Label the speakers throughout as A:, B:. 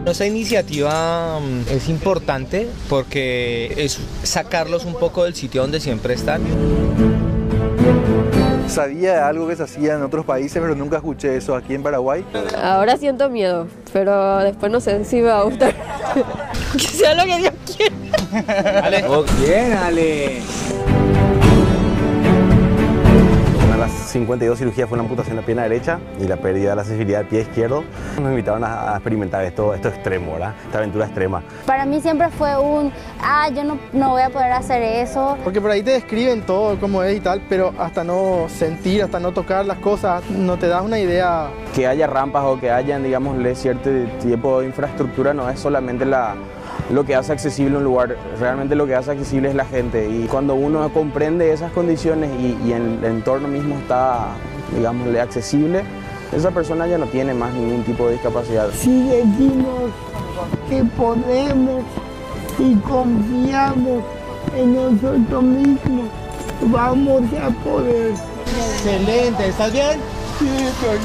A: Esta iniciativa es importante porque es sacarlos un poco del sitio donde siempre están.
B: Sabía de algo que se hacía en otros países, pero nunca escuché eso aquí en Paraguay.
C: Ahora siento miedo, pero después no sé si me va a gustar. Que sea lo que Dios quiera.
A: Ale.
D: Oh, bien, Ale.
E: Una de las 52 cirugías fue una amputación de la pierna derecha y la pérdida de la sensibilidad del pie izquierdo. Nos invitaron a experimentar esto extremo, ¿verdad? Esta aventura extrema.
F: Para mí siempre fue yo no voy a poder hacer eso.
G: Porque por ahí te describen todo cómo es y tal, pero hasta no sentir, hasta no tocar las cosas, no te das una idea.
D: Que haya rampas o que hayan, digámosle, cierto tipo de infraestructura no es solamente lo que hace accesible un lugar, realmente lo que hace accesible es la gente. Y cuando uno comprende esas condiciones y el entorno mismo está, digámosle, accesible, esa persona ya no tiene más ningún tipo de discapacidad.
H: Si decimos que podemos y confiamos en nosotros mismos, vamos a poder.
G: Excelente, ¿estás bien?
H: Sí, estoy.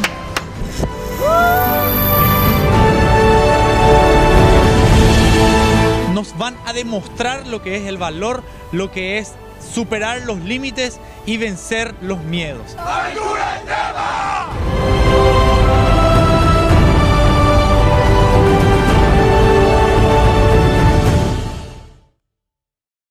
I: Nos van a demostrar lo que es el valor, lo que es superar los límites y vencer los miedos.
J: ¡Aventura!